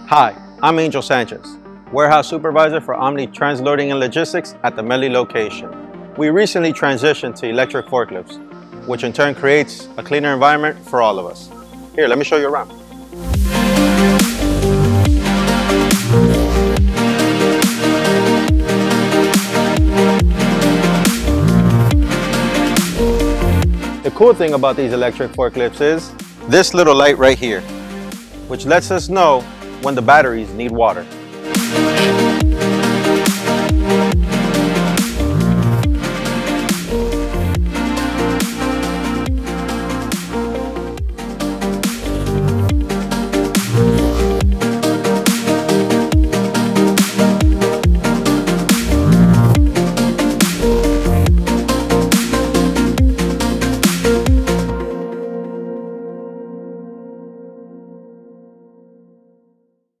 Hi, I'm Angel Sanchez, Warehouse Supervisor for Omni Transloading and Logistics at the Medley location. We recently transitioned to electric forklifts, which in turn creates a cleaner environment for all of us. Here, let me show you around. The cool thing about these electric forklifts is this little light right here, which lets us know when the batteries need water.